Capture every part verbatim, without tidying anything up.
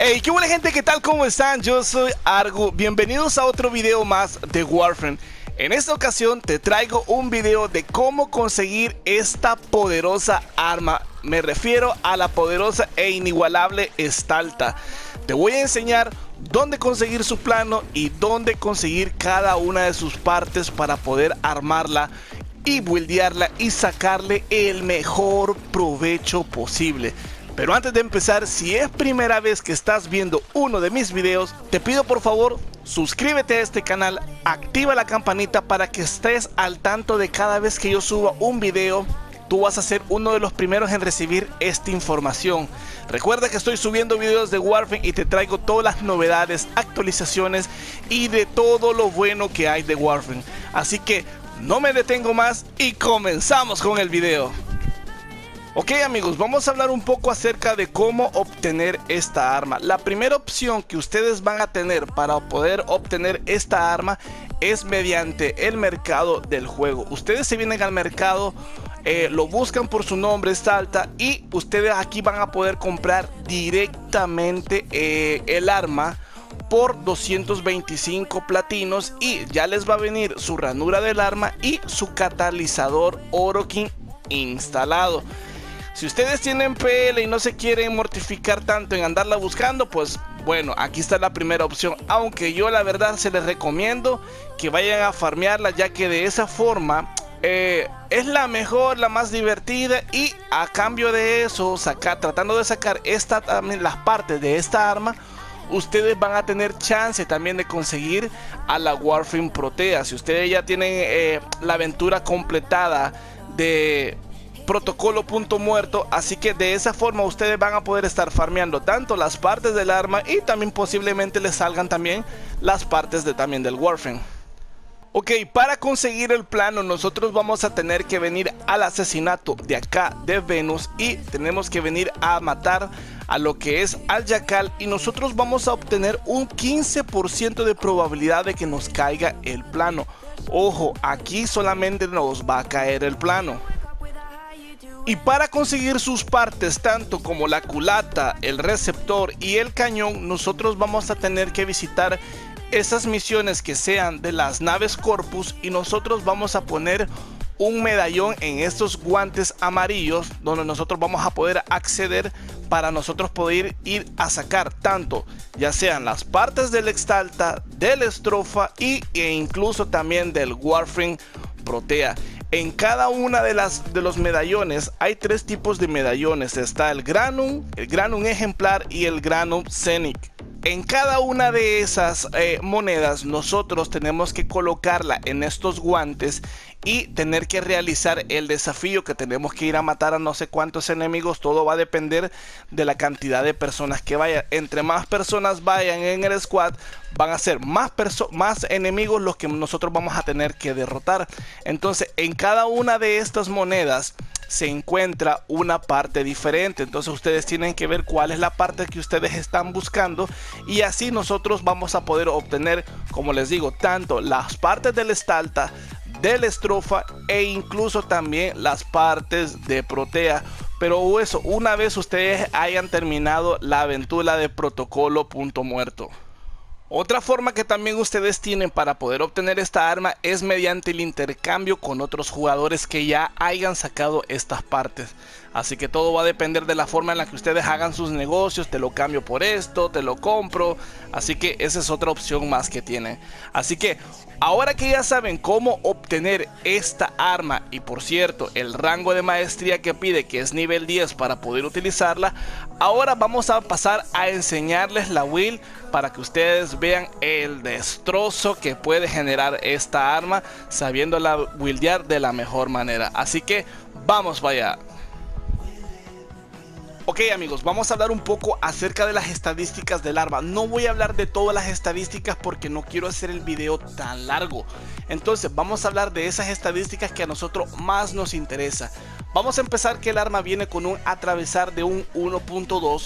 Hey, qué buena gente, ¿qué tal? ¿Cómo están? Yo soy Argu, bienvenidos a otro video más de Warframe. En esta ocasión te traigo un video de cómo conseguir esta poderosa arma. Me refiero a la poderosa e inigualable Stalta. Te voy a enseñar dónde conseguir su plano y dónde conseguir cada una de sus partes para poder armarla y buildearla y sacarle el mejor provecho posible. Pero antes de empezar, si es primera vez que estás viendo uno de mis videos, te pido por favor suscríbete a este canal, activa la campanita para que estés al tanto de cada vez que yo suba un video. Tú vas a ser uno de los primeros en recibir esta información. Recuerda que estoy subiendo videos de Warframe y te traigo todas las novedades, actualizaciones y de todo lo bueno que hay de Warframe. Así que no me detengo más y comenzamos con el video. Ok amigos, vamos a hablar un poco acerca de cómo obtener esta arma. La primera opción que ustedes van a tener para poder obtener esta arma es mediante el mercado del juego. Ustedes se vienen al mercado, eh, lo buscan por su nombre, Stalta, y ustedes aquí van a poder comprar directamente eh, el arma por doscientos veinticinco platinos y ya les va a venir su ranura del arma y su catalizador Orokin instalado. Si ustedes tienen P L y no se quieren mortificar tanto en andarla buscando, pues bueno, aquí está la primera opción. Aunque yo la verdad se les recomiendo que vayan a farmearla, ya que de esa forma eh, es la mejor, la más divertida. Y a cambio de eso, sacar, tratando de sacar esta, también las partes de esta arma, ustedes van a tener chance también de conseguir a la Warframe Protea. Si ustedes ya tienen eh, la aventura completada de Protocolo Punto Muerto, así que de esa forma ustedes van a poder estar farmeando tanto las partes del arma y también posiblemente les salgan también las partes de, también del Warframe. Ok, para conseguir el plano nosotros vamos a tener que venir al asesinato de acá de Venus y tenemos que venir a matar a lo que es al Jackal y nosotros vamos a obtener un quince por ciento de probabilidad de que nos caiga el plano. Ojo, aquí solamente nos va a caer el plano. Y para conseguir sus partes, tanto como la culata, el receptor y el cañón, nosotros vamos a tener que visitar esas misiones que sean de las naves Corpus y nosotros vamos a poner un medallón en estos guantes amarillos donde nosotros vamos a poder acceder para nosotros poder ir a sacar tanto ya sean las partes del Stalta, del Estrofa y, e incluso también del Warframe Protea. En cada una de las de los medallones hay tres tipos de medallones. Está el Granum, el Granum Ejemplar y el Granum Scenic. En cada una de esas eh, monedas nosotros tenemos que colocarla en estos guantes y tener que realizar el desafío que tenemos que ir a matar a no sé cuántos enemigos. Todo va a depender de la cantidad de personas que vayan. Entre más personas vayan en el squad, van a ser más, más enemigos los que nosotros vamos a tener que derrotar. Entonces en cada una de estas monedas se encuentra una parte diferente, entonces ustedes tienen que ver cuál es la parte que ustedes están buscando y así nosotros vamos a poder obtener, como les digo, tanto las partes del Stalta, del Estrofa e incluso también las partes de Protea. Pero eso, una vez ustedes hayan terminado la aventura de Protocolo Punto Muerto. Otra forma que también ustedes tienen para poder obtener esta arma es mediante el intercambio con otros jugadores que ya hayan sacado estas partes. Así que todo va a depender de la forma en la que ustedes hagan sus negocios. Te lo cambio por esto, te lo compro. Así que esa es otra opción más que tienen. Así que ahora que ya saben cómo obtener esta arma y por cierto el rango de maestría que pide, que es nivel diez para poder utilizarla, ahora vamos a pasar a enseñarles la build para que ustedes vean el destrozo que puede generar esta arma sabiéndola buildear de la mejor manera. Así que vamos para allá. Ok amigos, vamos a hablar un poco acerca de las estadísticas del arma. No voy a hablar de todas las estadísticas porque no quiero hacer el video tan largo. Entonces vamos a hablar de esas estadísticas que a nosotros más nos interesa. Vamos a empezar que el arma viene con un atravesar de un uno punto dos,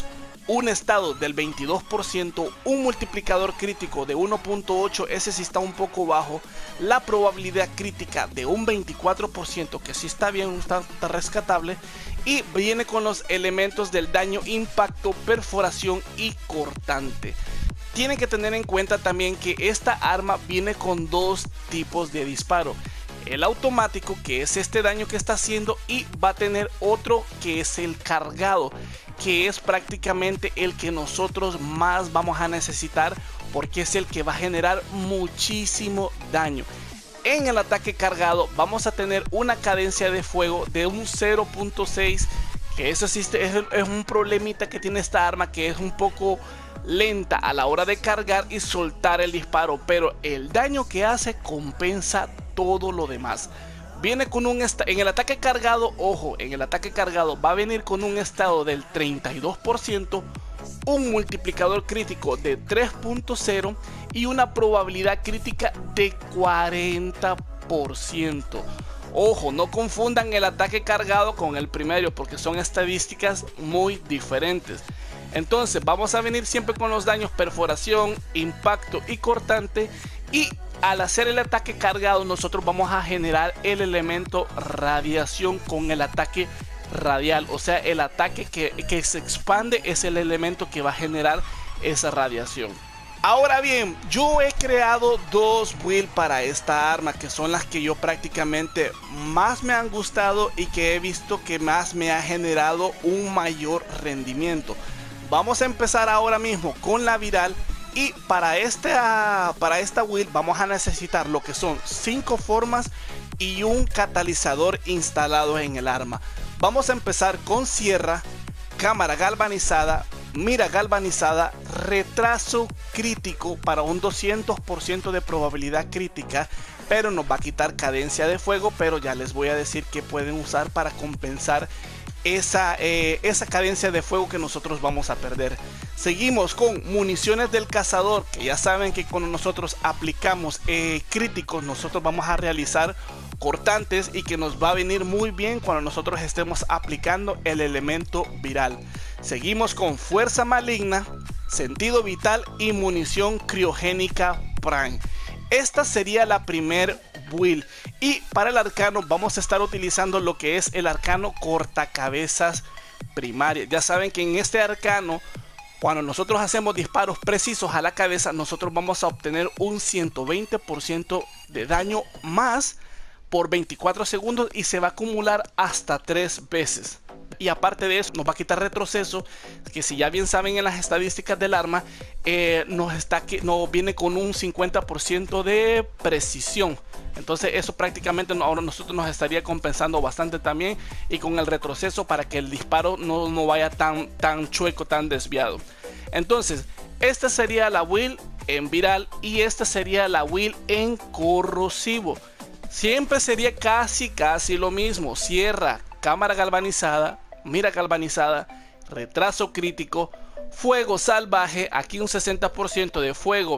un estado del veintidós por ciento, un multiplicador crítico de uno punto ocho, ese sí está un poco bajo, la probabilidad crítica de un veinticuatro por ciento, que sí está bien, está, está rescatable, y viene con los elementos del daño, impacto, perforación y cortante. Tienen que tener en cuenta también que esta arma viene con dos tipos de disparo. El automático, que es este daño que está haciendo, y va a tener otro que es el cargado, que es prácticamente el que nosotros más vamos a necesitar porque es el que va a generar muchísimo daño. En el ataque cargado vamos a tener una cadencia de fuego de un cero punto seis, que eso sí es, es un problemita que tiene esta arma, que es un poco lenta a la hora de cargar y soltar el disparo, pero el daño que hace compensa todo lo demás. Viene con un en el ataque cargado, ojo, en el ataque cargado va a venir con un estado del treinta y dos por ciento, un multiplicador crítico de tres punto cero y una probabilidad crítica de cuarenta por ciento. Ojo, no confundan el ataque cargado con el primero porque son estadísticas muy diferentes. Entonces vamos a venir siempre con los daños perforación, impacto y cortante, y al hacer el ataque cargado nosotros vamos a generar el elemento radiación con el ataque radial, o sea el ataque que, que se expande es el elemento que va a generar esa radiación. Ahora bien, yo he creado dos builds para esta arma, que son las que yo prácticamente más me han gustado y que he visto que más me ha generado un mayor rendimiento. Vamos a empezar ahora mismo con la viral, y para esta, para esta build vamos a necesitar lo que son cinco formas y un catalizador instalado en el arma. Vamos a empezar con sierra, cámara galvanizada, mira galvanizada, retraso crítico para un doscientos por ciento de probabilidad crítica, pero nos va a quitar cadencia de fuego, pero ya les voy a decir que pueden usar para compensar esa, eh, esa cadencia de fuego que nosotros vamos a perder. Seguimos con municiones del cazador, que ya saben que cuando nosotros aplicamos eh, críticos nosotros vamos a realizar cortantes, y que nos va a venir muy bien cuando nosotros estemos aplicando el elemento viral. Seguimos con fuerza maligna, sentido vital y munición criogénica prime. Esta sería la primer build, y para el arcano vamos a estar utilizando lo que es el arcano cortacabezas primaria. Ya saben que en este arcano, cuando nosotros hacemos disparos precisos a la cabeza, nosotros vamos a obtener un ciento veinte por ciento de daño más por veinticuatro segundos, y se va a acumular hasta tres veces. Y aparte de eso nos va a quitar retroceso, que si ya bien saben en las estadísticas del arma, eh, nos, está, que, nos viene con un cincuenta por ciento de precisión. Entonces eso prácticamente ahora nosotros nos estaría compensando bastante también, y con el retroceso para que el disparo no, no vaya tan, tan chueco, tan desviado. Entonces esta sería la build en viral, y esta sería la build en corrosivo. Siempre sería casi casi lo mismo: sierra, cámara galvanizada, mira galvanizada, retraso crítico, fuego salvaje, aquí un sesenta por ciento de fuego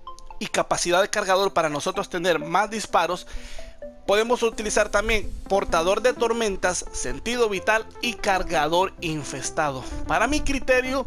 y capacidad de cargador para nosotros tener más disparos. Podemos utilizar también portador de tormentas, sentido vital y cargador infestado. Para mi criterio,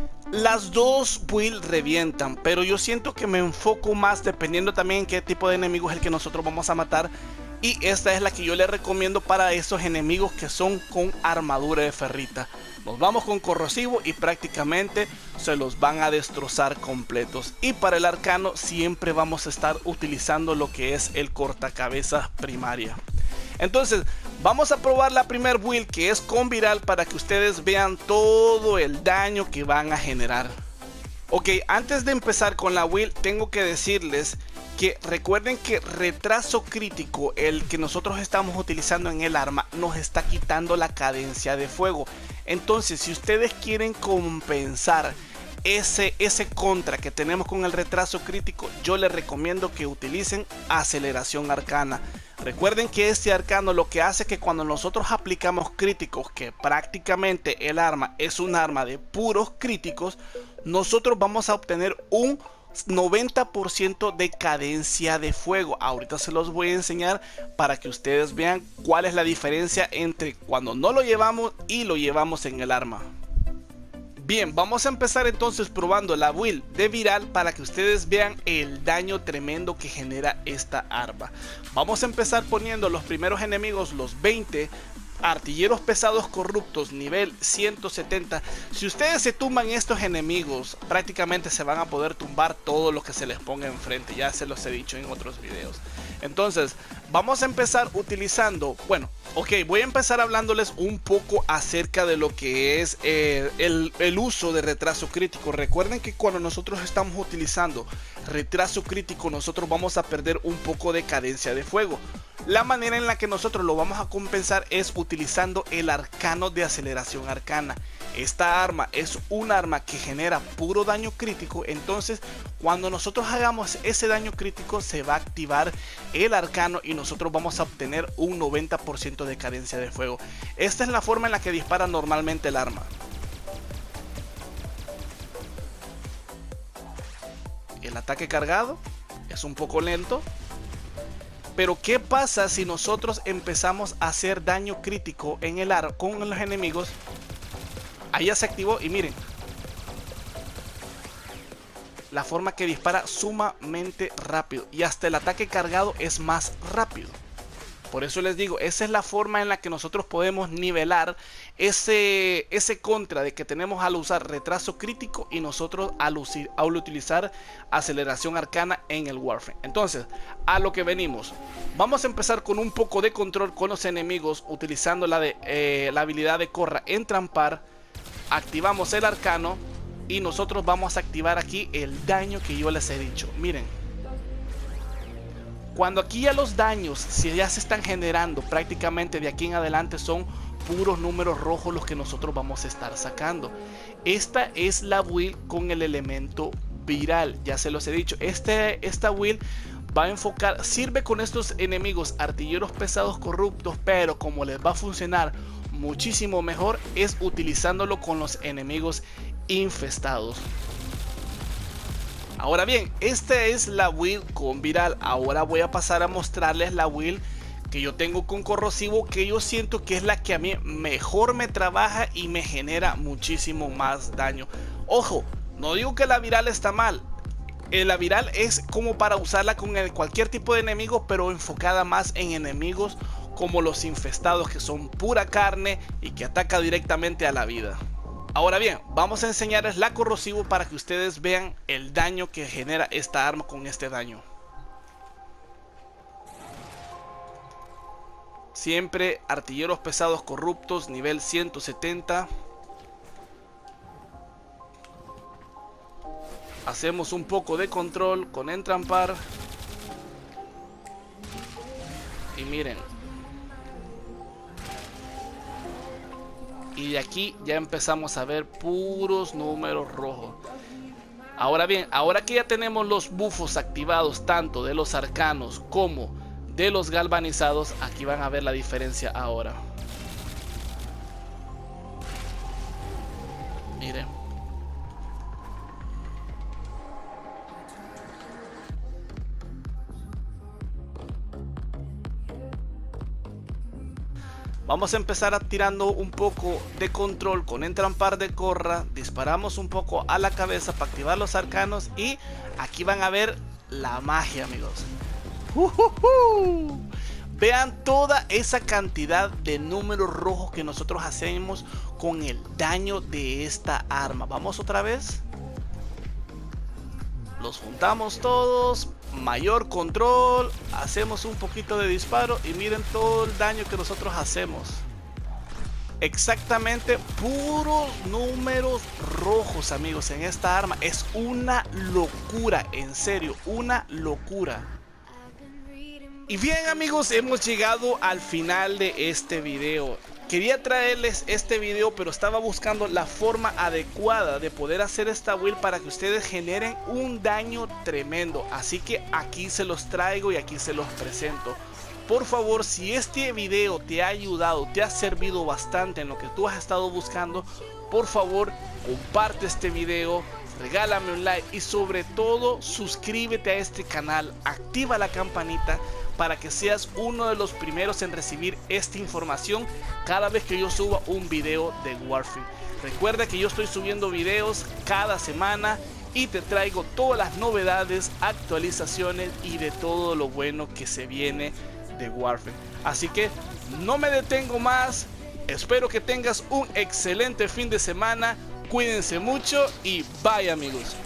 las dos builds revientan, pero yo siento que me enfoco más dependiendo también en qué tipo de enemigo es el que nosotros vamos a matar. Y esta es la que yo les recomiendo para esos enemigos que son con armadura de ferrita. Nos vamos con corrosivo y prácticamente se los van a destrozar completos. Y para el arcano siempre vamos a estar utilizando lo que es el cortacabezas primaria. Entonces vamos a probar la primer build, que es con viral, para que ustedes vean todo el daño que van a generar. Ok, antes de empezar con la build tengo que decirles que recuerden que retraso crítico, el que nosotros estamos utilizando en el arma, nos está quitando la cadencia de fuego. Entonces si ustedes quieren compensar ese, ese contra que tenemos con el retraso crítico, yo les recomiendo que utilicen aceleración arcana. Recuerden que este arcano lo que hace es que cuando nosotros aplicamos críticos, que prácticamente el arma es un arma de puros críticos, nosotros vamos a obtener un noventa por ciento de cadencia de fuego. Ahorita se los voy a enseñar para que ustedes vean cuál es la diferencia entre cuando no lo llevamos y lo llevamos en el arma. Bien, vamos a empezar entonces probando la build de Viral para que ustedes vean el daño tremendo que genera esta arma. Vamos a empezar poniendo los primeros enemigos, los veinte artilleros pesados corruptos nivel ciento setenta. Si ustedes se tumban estos enemigos, prácticamente se van a poder tumbar todo lo que se les ponga enfrente. Ya se los he dicho en otros videos. Entonces vamos a empezar utilizando, bueno, ok, voy a empezar hablándoles un poco acerca de lo que es eh, el, el uso de retraso crítico. Recuerden que cuando nosotros estamos utilizando retraso crítico, nosotros vamos a perder un poco de cadencia de fuego. La manera en la que nosotros lo vamos a compensar es utilizando el arcano de aceleración arcana. Esta arma es un arma que genera puro daño crítico, entonces cuando nosotros hagamos ese daño crítico se va a activar el arcano y nosotros vamos a obtener un noventa por ciento de cadencia de fuego. Esta es la forma en la que dispara normalmente el arma. El ataque cargado es un poco lento. Pero ¿qué pasa si nosotros empezamos a hacer daño crítico en el ar con los enemigos? Ahí ya se activó y miren. La forma que dispara sumamente rápido. Y hasta el ataque cargado es más rápido. Por eso les digo, esa es la forma en la que nosotros podemos nivelar ese, ese contra de que tenemos al usar retraso crítico y nosotros al, al utilizar aceleración arcana en el Warframe. Entonces, a lo que venimos. Vamos a empezar con un poco de control con los enemigos utilizando la, de, eh, la habilidad de Corra Entrampar. Activamos el arcano y nosotros vamos a activar aquí el daño que yo les he dicho. Miren. Cuando aquí ya los daños, si ya se están generando prácticamente de aquí en adelante, son puros números rojos los que nosotros vamos a estar sacando. Esta es la build con el elemento Viral, ya se los he dicho. Este, esta build va a enfocar, sirve con estos enemigos artilleros pesados corruptos, pero como les va a funcionar muchísimo mejor es utilizándolo con los enemigos infestados. Ahora bien, esta es la build con Viral. Ahora voy a pasar a mostrarles la build que yo tengo con corrosivo, que yo siento que es la que a mí mejor me trabaja y me genera muchísimo más daño. Ojo, no digo que la Viral está mal. La Viral es como para usarla con el, cualquier tipo de enemigo, pero enfocada más en enemigos como los infestados, que son pura carne y que ataca directamente a la vida. Ahora bien, vamos a enseñarles la corrosivo para que ustedes vean el daño que genera esta arma con este daño. Siempre artilleros pesados corruptos nivel ciento setenta. Hacemos un poco de control con Entrampar. Y miren. Y de aquí ya empezamos a ver puros números rojos. Ahora bien, ahora que ya tenemos los bufos activados tanto de los arcanos como de los galvanizados, aquí van a ver la diferencia ahora. Miren. Vamos a empezar a tirando un poco de control con Entrampar de Corra. Disparamos un poco a la cabeza para activar los arcanos. Y aquí van a ver la magia, amigos. Uh, uh, uh. Vean toda esa cantidad de números rojos que nosotros hacemos con el daño de esta arma. Vamos otra vez. Los juntamos todos. Mayor control, hacemos un poquito de disparo y miren todo el daño que nosotros hacemos. Exactamente puros números rojos, amigos, en esta arma. Es una locura, en serio, una locura. Y bien, amigos, hemos llegado al final de este video. Quería traerles este video, pero estaba buscando la forma adecuada de poder hacer esta build para que ustedes generen un daño tremendo. Así que aquí se los traigo y aquí se los presento. Por favor, si este video te ha ayudado, te ha servido bastante en lo que tú has estado buscando, por favor, comparte este video, regálame un like y sobre todo suscríbete a este canal, activa la campanita para que seas uno de los primeros en recibir esta información cada vez que yo suba un video de Warframe. Recuerda que yo estoy subiendo videos cada semana y te traigo todas las novedades, actualizaciones y de todo lo bueno que se viene de Warframe. Así que no me detengo más, espero que tengas un excelente fin de semana, cuídense mucho y bye amigos.